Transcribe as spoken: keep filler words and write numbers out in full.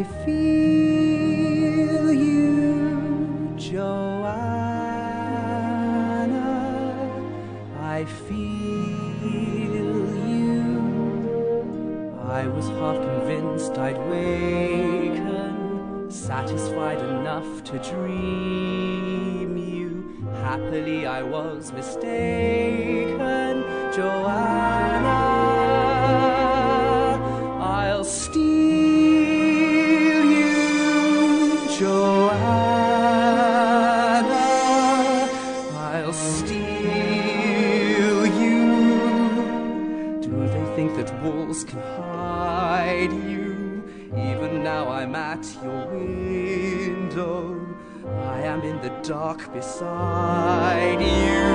I feel you, Johanna. I feel you. I was half convinced I'd waken, satisfied enough to dream you. Happily I was mistaken, Johanna. I'll steal you, Johanna. I'll steal you. Do they think that walls can hide you? Even now I'm at your window. I am in the dark beside you.